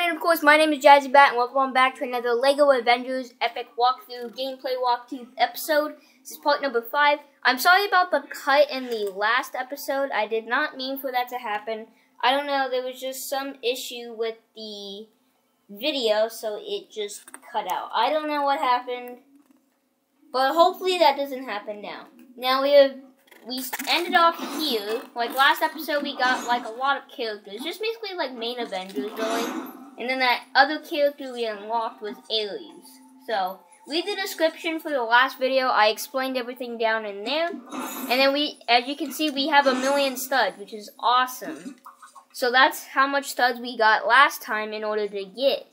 and of course, my name is Jazzy Bat, and welcome back to another LEGO Avengers Epic Walkthrough Gameplay Walkthrough episode. This is part number 5. I'm sorry about the cut in the last episode. I did not mean for that to happen. I don't know, there was just some issue with the video, so it just cut out. I don't know what happened, but hopefully that doesn't happen now. Now we ended off here. Like last episode, we got like a lot of characters, just basically like main Avengers, really. And then that other character we unlocked was Ares. So read the description for the last video. I explained everything down in there. And then as you can see, we have 1,000,000 studs, which is awesome. So that's how much studs we got last time in order to get.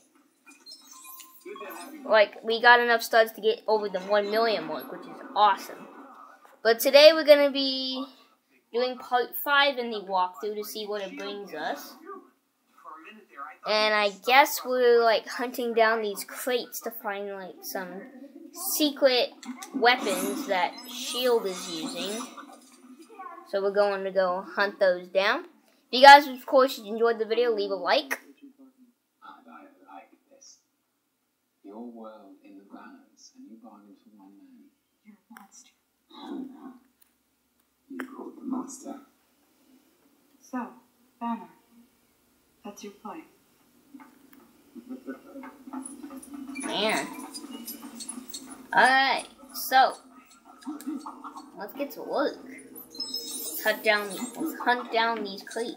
Like, we got enough studs to get over the 1,000,000 mark, which is awesome. But today we're going to be doing part 5 in the walkthrough to see what it brings us. And I guess we're like hunting down these crates to find like some secret weapons that S.H.I.E.L.D. is using. So we're going to go hunt those down. If you guys, of course, enjoyed the video, leave a like. I like this. Your world in the balance, and you born into one man. You're a monster. You called the monster. So, Banner, that's your plan. Man. Alright, so let's get to work. Let's hunt down these crates.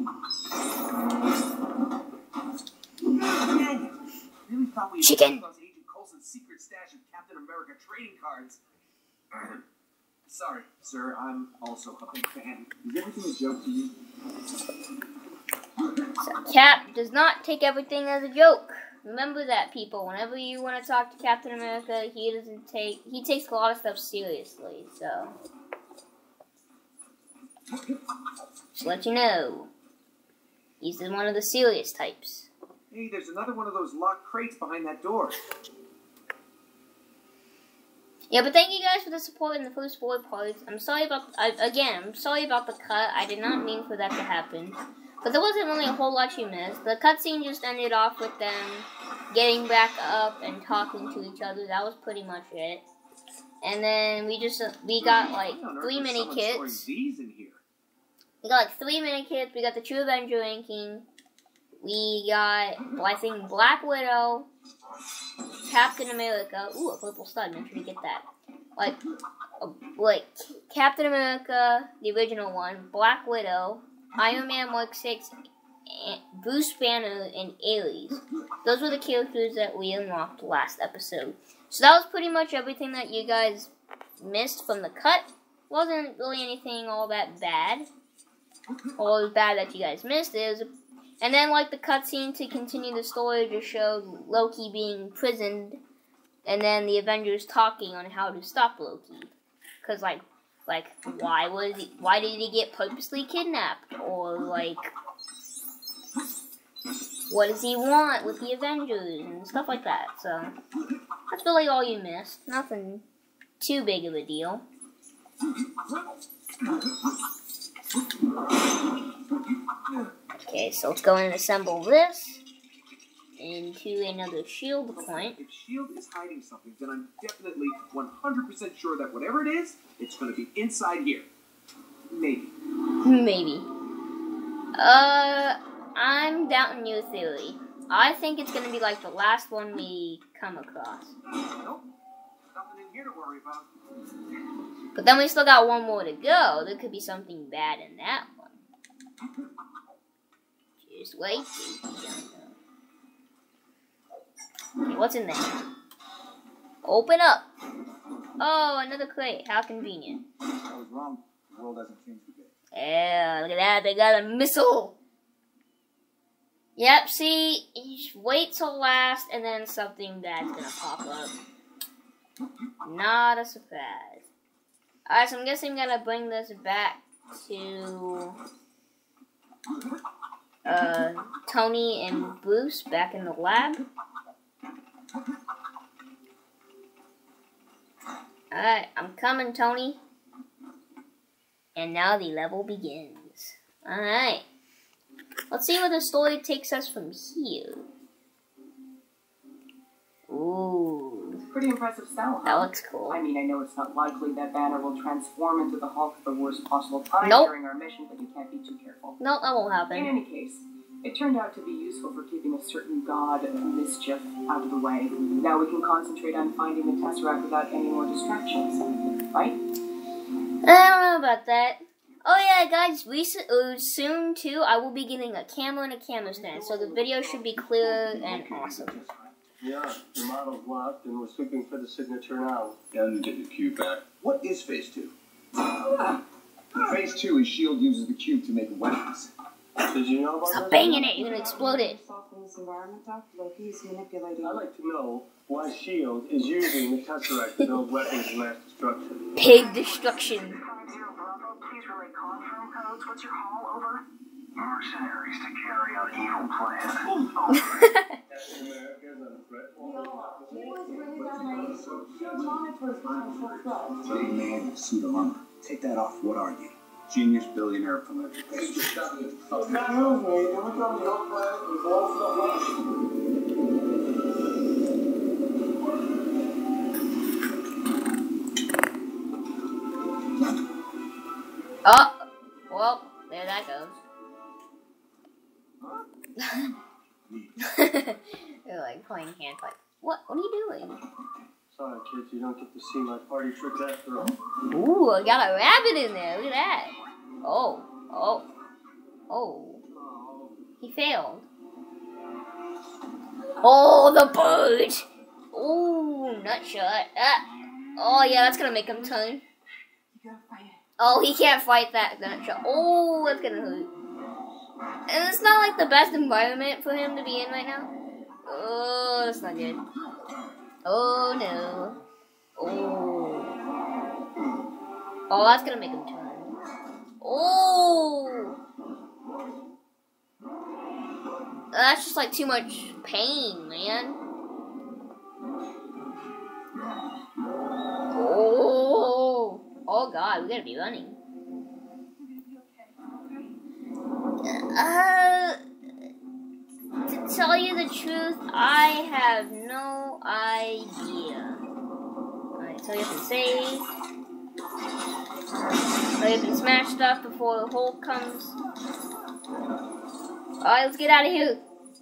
Chicken. Secret stash of Captain America trading cards. Sorry, sir, I'm also a big fan. Is everything a joke to you? So Cap does not take everything as a joke. Remember that, people. Whenever you want to talk to Captain America, he takes a lot of stuff seriously, so just let you know. He's one of the serious types. Hey, there's another one of those locked crates behind that door. Yeah, but thank you guys for the support in the first 4 parts. I'm sorry about, I'm sorry about the cut. I did not mean for that to happen. But there wasn't really a whole lot you missed. The cutscene just ended off with them getting back up and talking to each other. That was pretty much it. And then we got like 3 mini kits. We got like 3 mini kits. We got the True Avenger ranking. We got, I think, Black Widow, Captain America. Ooh, a purple stud. Make sure you get that. Like Captain America, the original one, Black Widow, Iron Man Mark 6, Bruce Banner, and Ares. Those were the characters that we unlocked last episode. So that was pretty much everything that you guys missed from the cut. Wasn't really anything all that bad. All bad that you guys missed. And then like the cutscene to continue the story just showed Loki being imprisoned, and then the Avengers talking on how to stop Loki. Cause like why did he get purposely kidnapped? Or like, what does he want with the Avengers and stuff like that. So that's really all you missed. Nothing too big of a deal. Okay, so let's go and assemble this into another S.H.I.E.L.D. point. If S.H.I.E.L.D. is hiding something, then I'm definitely 100% sure that whatever it is, it's going to be inside here. Maybe. Maybe. I'm doubting your theory. I think it's going to be like the last one we come across. Nope. Nothing in here to worry about. But then we still got 1 more to go. There could be something bad in that one. Just wait. Okay, what's in there? Open up. Oh, another crate. How convenient. I was wrong. The world hasn't changed a bit. Yeah, look at that. They got a missile. Yep, see? You just wait till last, and then something bad's gonna pop up. Not a surprise. Alright, so I'm guessing I'm gonna bring this back to Tony and Bruce back in the lab. Alright, I'm coming, Tony. And now the level begins. Alright. Let's see where the story takes us from here. Ooh. Pretty impressive style, huh? That looks cool. I mean, I know it's not likely that Banner will transform into the Hulk at the worst possible time Nope. during our mission, but you can't be too careful. No, that won't In happen. any case, it turned out to be useful for keeping a certain god of mischief out of the way. Now we can concentrate on finding the Tesseract without any more distractions, right? I don't know about that. Oh yeah, guys, soon too, I will be getting a camera and a camera stand, so the video should be clear and awesome. Yeah, the model's locked and we're sweeping for the signature now. Yeah, and get your cube back. What is Phase 2? Phase 2 is S.H.I.E.L.D. uses the cube to make weapons. Did you know about Stop this? banging it, you're gonna explode it. In this environment, Doc, Loki is manipulating. I'd like to know why S.H.I.E.L.D. is using the Tesseract to build weapons of mass destruction. Pig destruction. 50 Bravo, please relay confirm codes. What's your call? Over. Mercenaries to carry out evil plan. Over. Captain America is a threat. He was really that naive. Shield monitors potential threats. Big man in a suit of armor. Take that off. What are you? Genius billionaire philanthropist. Excuse me, can we come to your planet and blow stuff up? Oh, well, there that goes. They're like playing hand fight. What are you doing? Sorry, kids, you don't get to see my party tricks after all. Ooh, I got a rabbit in there. Look at that. Oh. He failed. Oh, the bird. Ooh, nut shot. Oh, yeah, that's gonna make him turn. You gotta fight it. Oh, he can't fight that nut shot. Oh, that's gonna hurt. And it's not like the best environment for him to be in right now. Oh, that's not good. Oh, no. Oh, that's gonna make him turn. Oh! That's just like too much pain, man. Oh God, we gotta be running. To tell you the truth, I have no idea. Alright, so you have to save. So you can smash stuff before the Hulk comes. Alright, let's get out of here.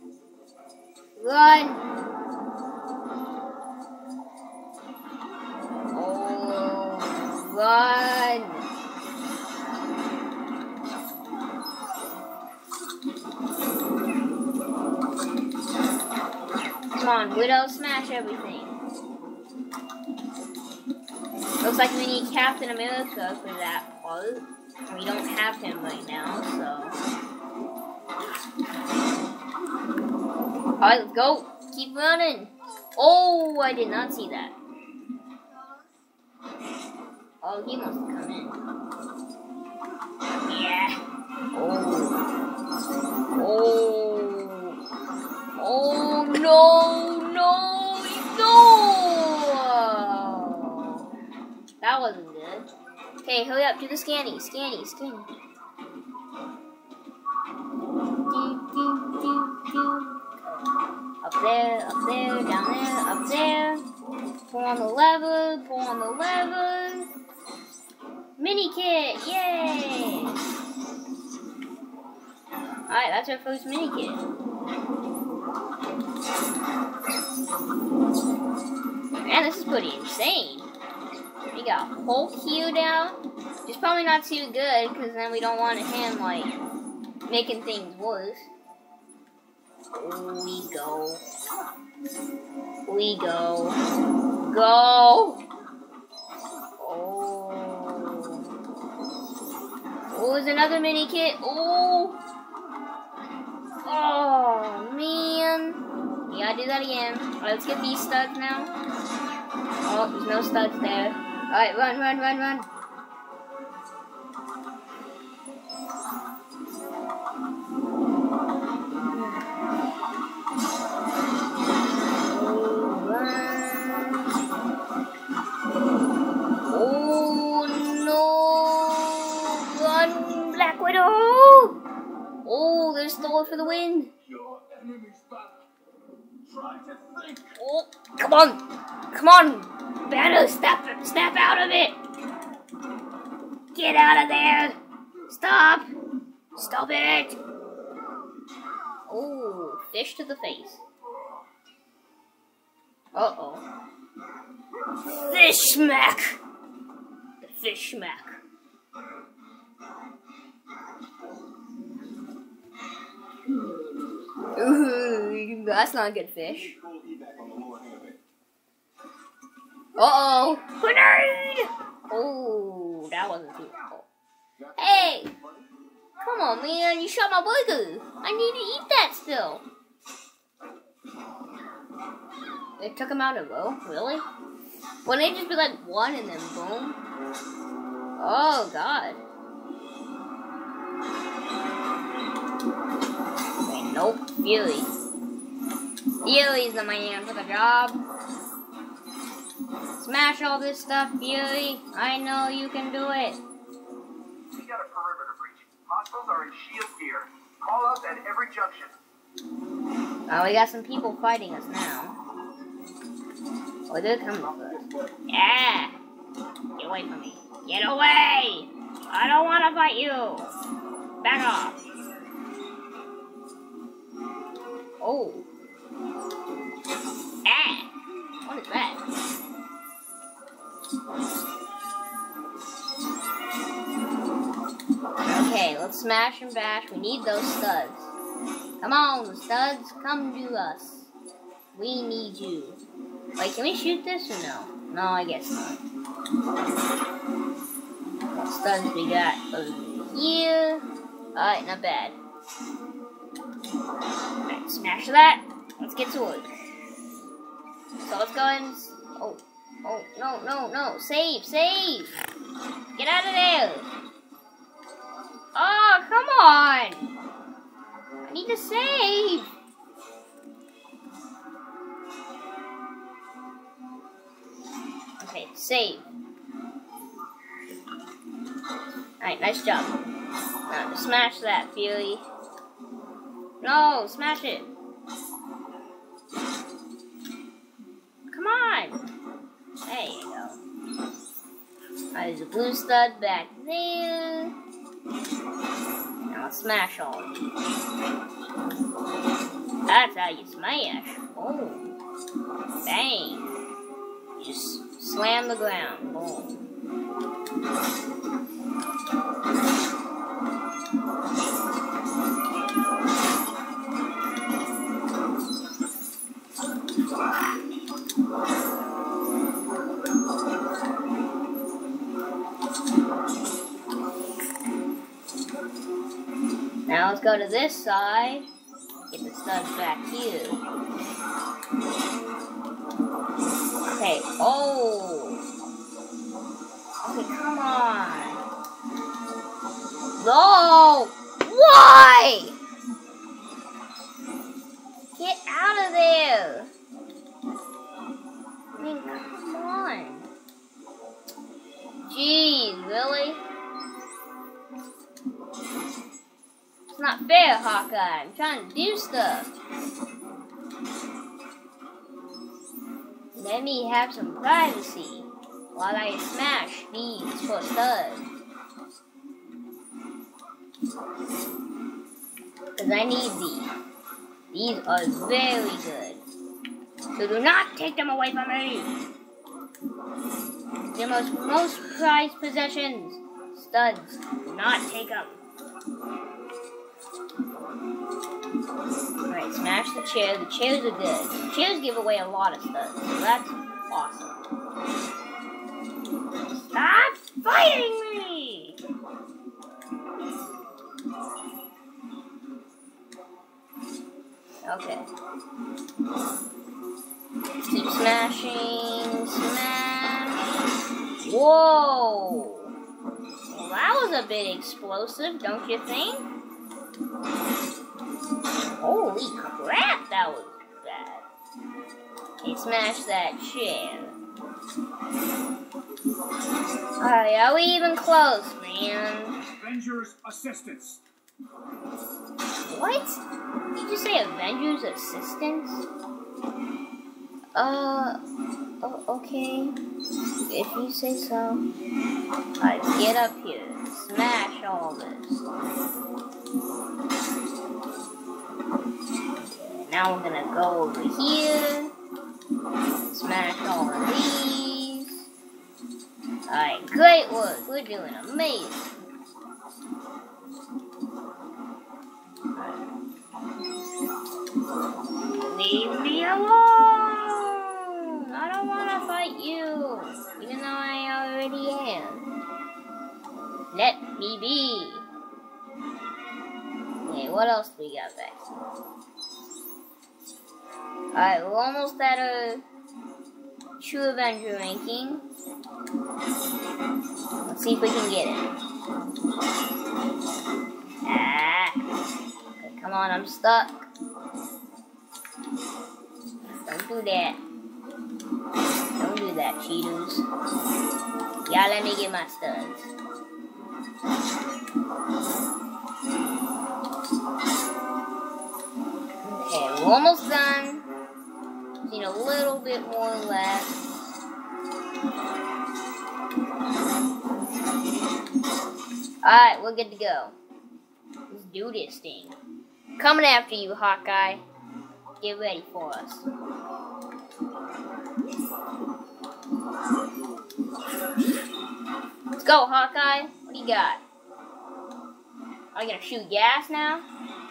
Run! Oh, run! Come on, Widow, smash everything. Looks like we need Captain America for that part. We don't have him right now, so. Alright, let's go. Keep running. Oh, I did not see that. Oh, he wants to come in. Yeah. Oh, no. That wasn't good. Okay, hurry up, do the scanny. Up there, down there, up there. Pull on the lever. Mini kit, yay! Alright, that's our first mini kit. Man, this is pretty insane. We got Hulk here now. It's probably not too good, because then we don't want him, like, making things worse. We go. Go! Oh, there's another mini kit. Oh, man. We gotta do that again. Alright, let's get these studs now. Oh, there's no studs there. Alright, run. Oh, no. Run, Black Widow. Oh, there's Thor for the win. Your enemy's back. Oh, come on! Come on! Banner, snap out of it! Get out of there! Stop! Stop it! Oh, fish to the face. Uh-oh. Fish smack! The fish smack. Ooh, that's not a good fish. Uh-oh! Grenade! Oh, that wasn't too cool. Hey! Come on, man, you shot my burger. I need to eat that still. It took him out a row? Really? Wouldn't it just be like one and then boom? Oh, God. Okay, nope. Fury. Fury's the man for the job. Smash all this stuff, Fury. I know you can do it. We got a perimeter breach. Hostiles are in shield gear. Call us at every junction. Oh, we got some people fighting us now. Oh, they're coming for us. Yeah! Get away from me. Get away! I don't want to fight you! Back off! Oh. Ah! What is that? Okay, let's smash and bash. We need those studs. Come on, studs, come to us. We need you. Wait, can we shoot this or no? No, I guess not. What studs we got over here? Alright, not bad. Alright, smash that. Let's get to it. So let's go and... Oh, no. Save. Get out of there. Oh, come on. I need to save. Okay, save. Alright, nice job. Now, smash that, Fury. No, smash it. Come on. There you go. There's a blue stud back there. Now let's smash all. That's how you smash. Oh. Bang. You just slam the ground. Boom. Now let's go to this side. Get the studs back here. Okay, oh! Okay, come on. No! Why? Get out of there! I mean, come on. Jeez, really? It's not fair, Hawkeye. I'm trying to do stuff. Let me have some privacy while I smash these for studs. Because I need these. These are very good. So do not take them away from me. They're most prized possessions. Studs. Do not take them. Alright, smash the chair. The chairs are good. The chairs give away a lot of stuff, so that's awesome. Stop fighting me! Okay. Keep smashing. Smash. Whoa! Well, that was a bit explosive, don't you think? Holy crap, that was bad. Okay, smash that chair. Alright, are we even close, man? Avengers assistance. What? Did you say Avengers assistance? Okay. If you say so. Alright, get up here. Smash all this. Now we're gonna go over here. Smash all of these. Alright, great work. We're doing amazing. Leave me alone! I don't want to fight you, even though I already am. Let me be. Okay, what else do we got back here? Alright, we're almost at a True Avenger ranking. Let's see if we can get it. Ah! Okay, come on, I'm stuck. Don't do that. Don't do that, cheaters. Yeah, let me get my studs. Okay, we're almost done. Just need a little bit more left. Alright, we're good to go. Let's do this thing. Coming after you, Hawkeye. Get ready for us. Let's go, Hawkeye. What do you got? Are you gonna shoot gas now?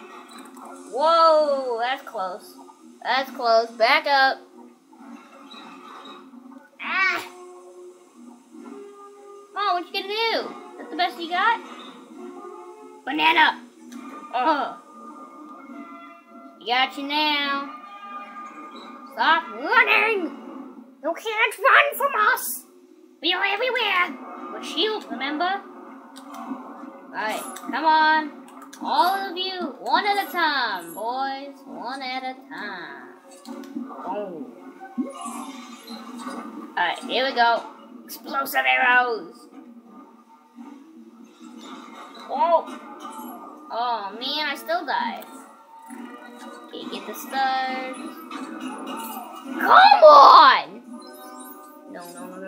Whoa, that's close. That's close. Back up. Ah! Come on, what you gonna do? That's the best you got? Banana! Oh. We got you now. Stop running! You can't run from us! We are everywhere! We're shield, remember? Alright, come on. All of you, one at a time, boys. One at a time. Boom. Alright, here we go. Explosive arrows! Oh! Oh man, I still died. Okay, get the stars. Come on! No.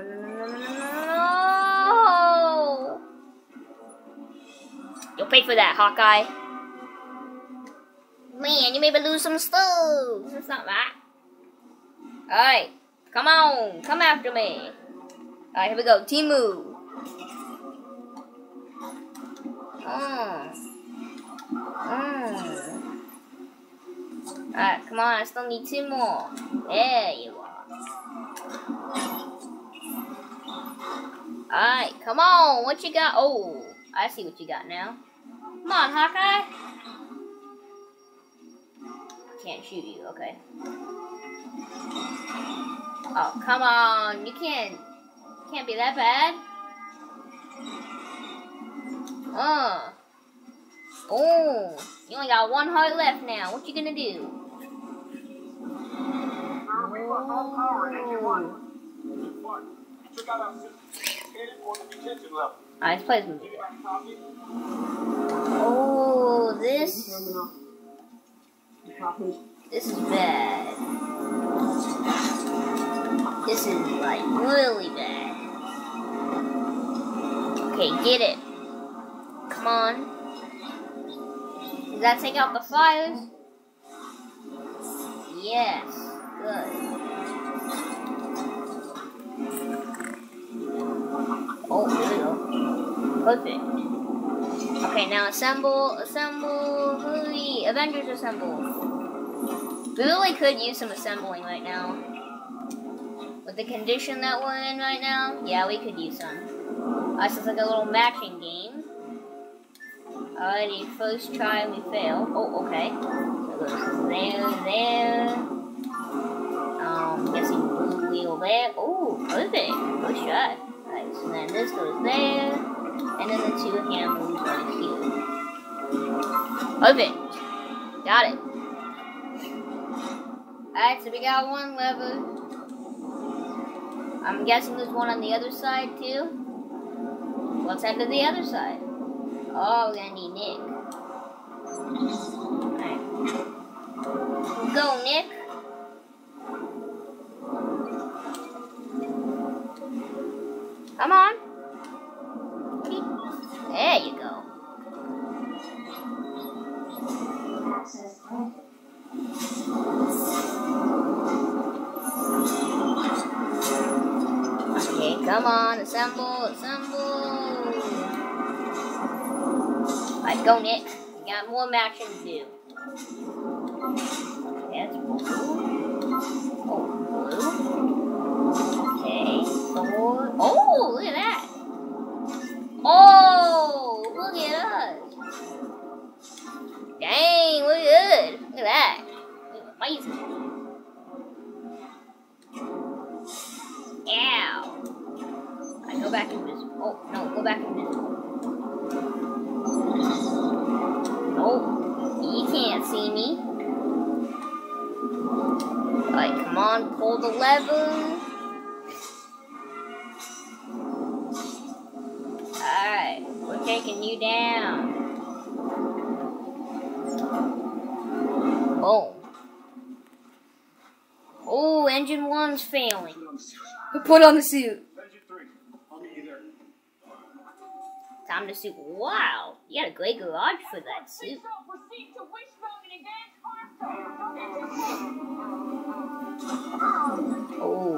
You'll pay for that, Hawkeye. Man, you made me lose some stuff. That's not right. Alright, come on. Come after me. Alright, here we go. Team move. Alright, come on, I still need 2 more. There you are. Alright, come on, what you got? Oh, I see what you got now. Come on, Hawkeye. Can't shoot you, okay. Oh, come on, you can't be that bad. Oh, you only got 1 heart left now. What you gonna do? Sir, we lost all power at engine 1. Check out our system. Headed for the detention level. Alright, let's play this movie. Oh, this is bad. This is like really bad. Okay, get it. Come on. Does that take out the fires? Yes. Good. Oh, here we go. Perfect. Okay, now assemble, hurry. Avengers assemble. We really could use some assembling right now. With the condition that we're in right now, yeah, we could use some. So it's like a little matching game. Alrighty, first try we fail. Oh, okay. So it goes there. Guessing blue wheel there. Oh, perfect. Good shot. Alright, so then this goes there. And then the 2 handles right here. Perfect. Got it. Alright, so we got 1 lever. I'm guessing there's 1 on the other side too. Let's head to the other side. Oh, we're gonna need Nick. Alright. Go, Nick. Come on. There you go. Okay, come on, assemble, assemble. Alright, go, Nick. You got more matching to do. Okay, that's blue. Oh, blue. Okay, 4. Oh, look at that. Oh, look at us. Dang, look good. Look at that. Amazing. Ow. I go back invisible. Oh, no, go back invisible. Nope. You can't see me. Alright, come on, pull the lever. Alright, we're taking you down. Boom. Oh, engine 1's failing. Put on the suit. Engine 3. I'll meet you there. Time to suit. Wow, you got a great garage for that suit. Oh.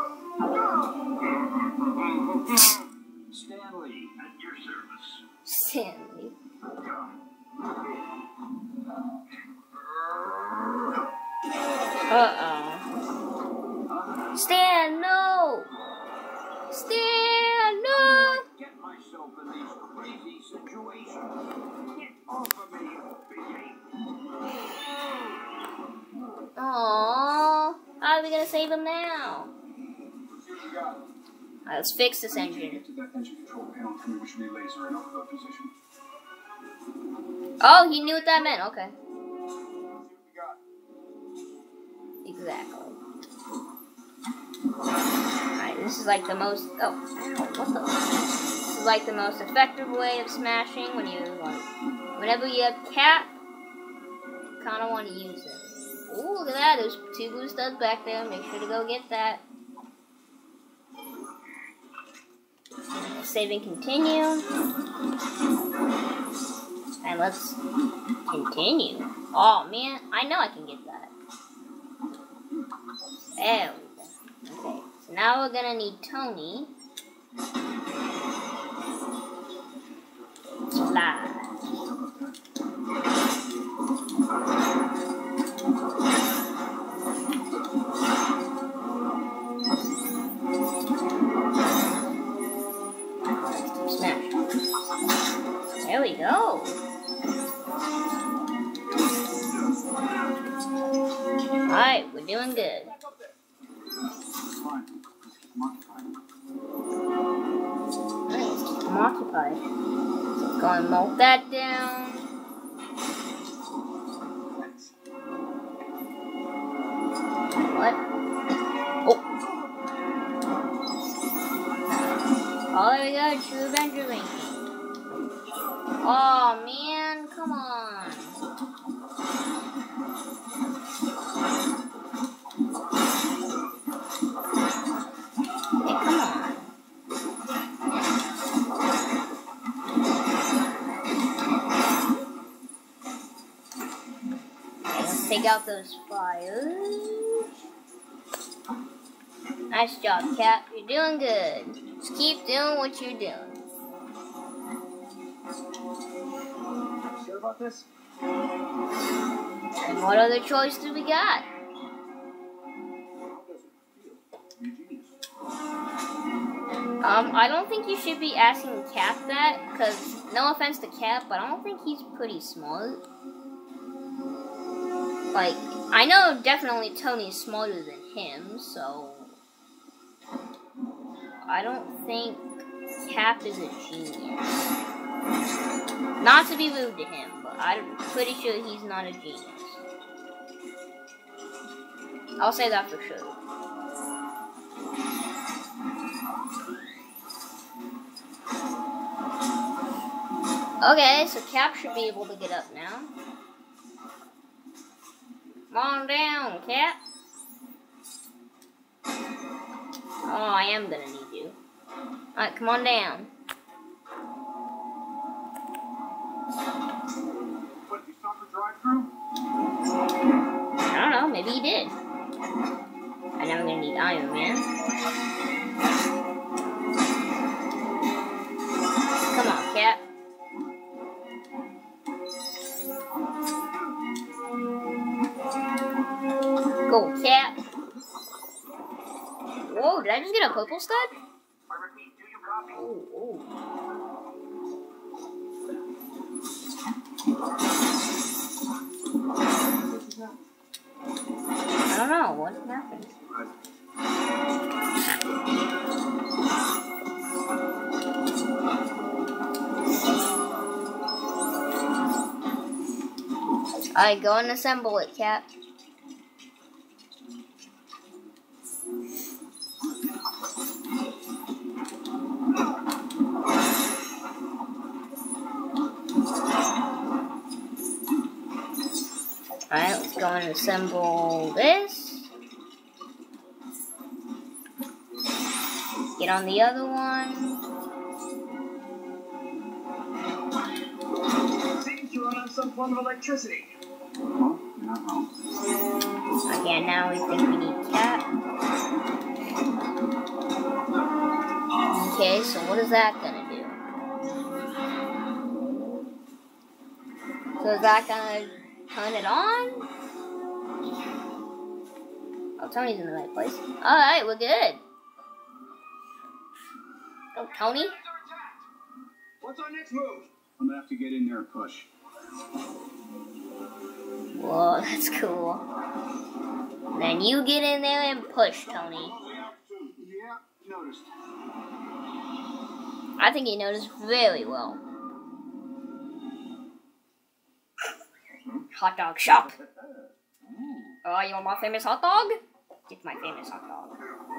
Stanley, at your service. Stanley. Uh-oh. Stan, no! Stan, no! Get myself in these crazy situations. Get off of me, you big. Aww. How are we gonna save him now? Let's see what you got. Alright, let's fix this engine. Get to that engine control panel. Tell me which relays are in overload position. Oh, he knew what that meant. Okay. Let's see what you got. Exactly. Alright, this is like the most... Oh, ow, what the... This is like the most effective way of smashing when you, like... Whenever you have Cap, you kind of want to use it. Ooh, look at that. There's 2 blue studs back there. Make sure to go get that. Save and continue. And let's continue. Oh, man. I know I can get that. There we go. Okay. So now we're going to need Tony. Slide. Smash. There we go. Alright, we're doing good. Fine. Let's keep them occupied. Alright, let's keep them occupied. So let's go and melt that down. Thanks. What? Oh. Oh, there we go. True Avenger ranking. Oh, man. Come on. Hey, come on. Okay, let's take out those fires. Nice job, Cap. You're doing good. Just keep doing what you're doing. Sure about this? And what other choice do we got? How does it feel? You're a genius. I don't think you should be asking Cap that, because no offense to Cap, but I don't think he's pretty smart. Like, I know definitely Tony's smarter than him, so I don't think Cap is a genius. Not to be rude to him, but I'm pretty sure he's not a genius. I'll say that for sure. Okay, so Cap should be able to get up now. Come on down, Cap. Oh, I am gonna need you. Alright, come on down. What, you stop for drive-thru? I don't know, maybe he did. I know we're gonna need Iron Man. Come on, Cap. Go, Cap. Whoa, did I just get a purple stud? I repeat, do you copy? Ooh. I don't know what happened. Alright, go and assemble it, Cap. Alright, let's go and assemble this. Get on the other one. Seems to run on some form of electricity. Well, you're not wrong. Okay, now we think we need Cap. Okay, so what is that gonna do? So is that gonna turn it on? Oh, Tony's in the right place. Alright, we're good. Go, Tony. What's our next move? I'm gonna have to get in there and push. Whoa, that's cool. Then you get in there and push, Tony. Yeah, noticed. I think he noticed very well. Hot dog shop. Oh, you want my famous hot dog? Get my famous hot dog.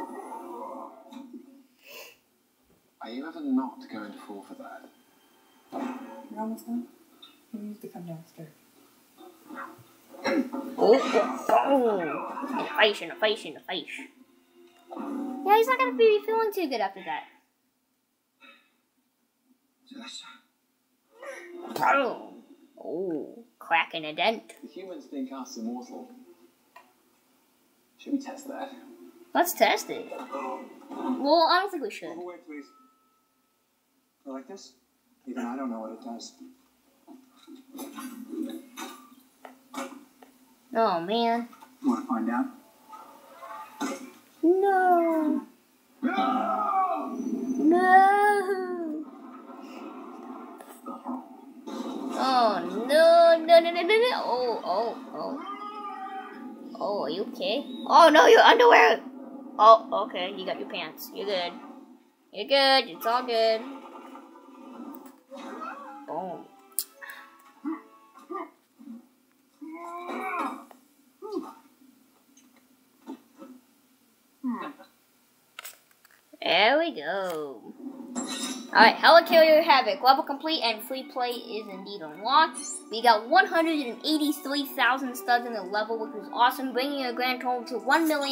Are you ever not going to fall for that? You're almost done? You need to come downstairs. Oh. In the face. Yeah, he's not gonna be feeling too good after that. Yes. Boom. Oh, cracking a dent. The humans think us immortal. Should we test that? Let's test it. Well, I don't think we should. Wait, please. You like this? Even I don't know what it does. Oh, man. You want to find out? No. No! No. Oh, no. Oh, are you okay? Oh, no, your underwear. Oh, okay, you got your pants. You're good. You're good. It's all good. Boom. There we go. Alright, Helicarrier Havoc. Level complete and free play is indeed unlocked. We got 183,000 studs in the level, which was awesome, bringing a grand total to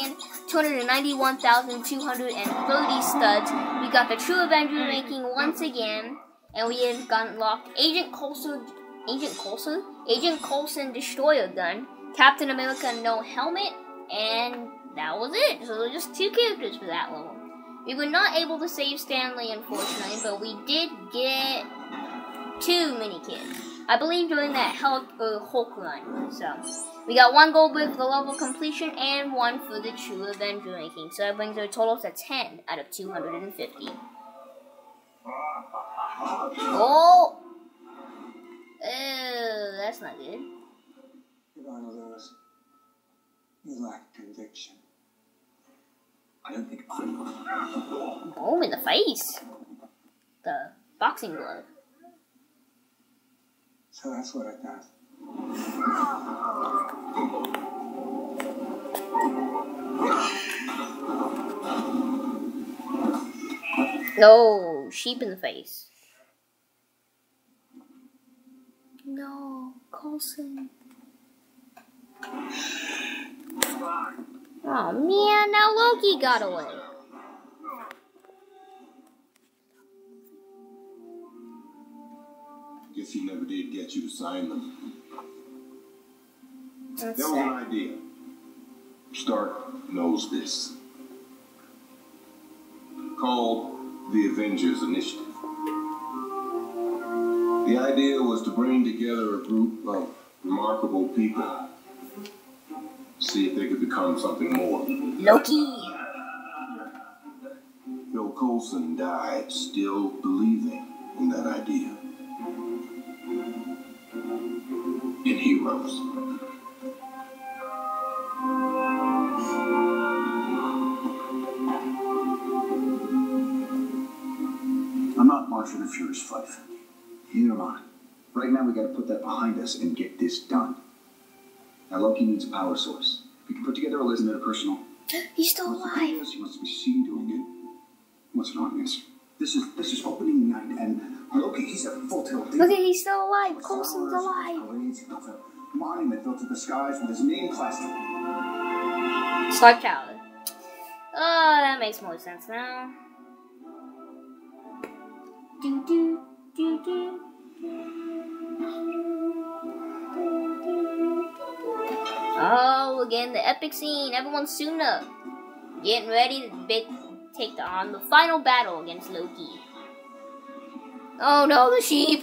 1,291,230 studs. We got the True Avenger ranking once again, and we have got unlocked Agent Coulson Destroyer Gun, Captain America No Helmet, and that was it. So there were just 2 characters for that level. We were not able to save Stanley, unfortunately, but we did get 2 mini-kits. I believe during that Hulk run. So, we got 1 gold brick for the level completion and 1 for the True Avenger ranking. So that brings our total to 10 out of 250. Oh! Oh, that's not good. You're going to lose. You lack conviction. I don't think I'm going to. Boom in the face. The boxing glove. So that's what it does. No, sheep in the face. No, Coulson. Oh man, now Loki got away. Guess he never did get you to sign them. That's There was an sad. idea. Stark knows this. Called the Avengers Initiative. The idea was to bring together a group of remarkable people. See if they could become something more. Loki. Phil Coulson died still believing in that idea. In heroes. I'm not much for the Furious fight. Neither am I. Right now, we gotta put that behind us and get this done. Now, Loki needs a power source. We can put together a list and personal. He's still Well, the alive. thing is, he wants to be seen doing it. What's wrong is this is opening night, and Loki, he's a full tilt. Look at, he's still alive. Coulson's alive. Parades, he built a monument filled to the skies with his name plastered. Stark Tower. Oh, that makes more sense now. Do do do do. Oh, again, the epic scene. Everyone's suiting up. Getting ready to take on the final battle against Loki. Oh no, the sheep.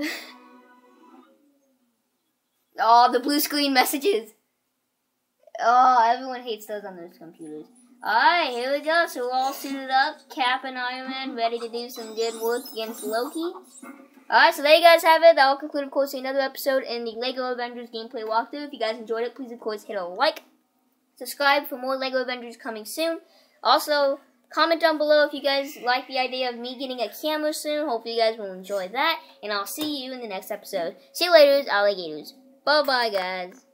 Oh, the blue screen messages. Oh, everyone hates those on those computers. Alright, here we go. So we're all suited up. Cap and Iron Man ready to do some good work against Loki. Alright, so there you guys have it. That will conclude, of course, another episode in the LEGO Avengers gameplay walkthrough. If you guys enjoyed it, please, of course, hit a like. Subscribe for more LEGO Avengers coming soon. Also, comment down below if you guys like the idea of me getting a camera soon. Hopefully you guys will enjoy that. And I'll see you in the next episode. See you later, alligators. Bye-bye, guys.